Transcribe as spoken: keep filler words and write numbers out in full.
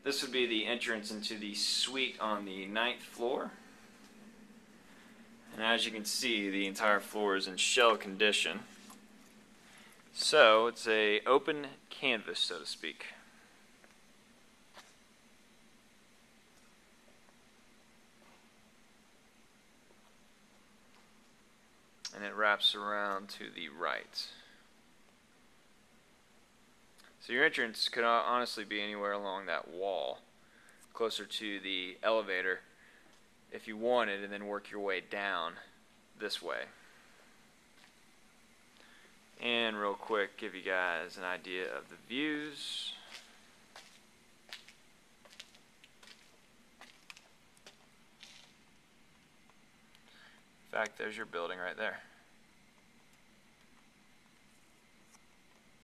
this would be the entrance into the suite on the ninth floor. And as you can see, the entire floor is in shell condition. So it's a open canvas, so to speak. And it wraps around to the right. So your entrance could honestly be anywhere along that wall, closer to the elevator, if you wanted, and then work your way down this way. And real quick, give you guys an idea of the views. In fact, there's your building right there.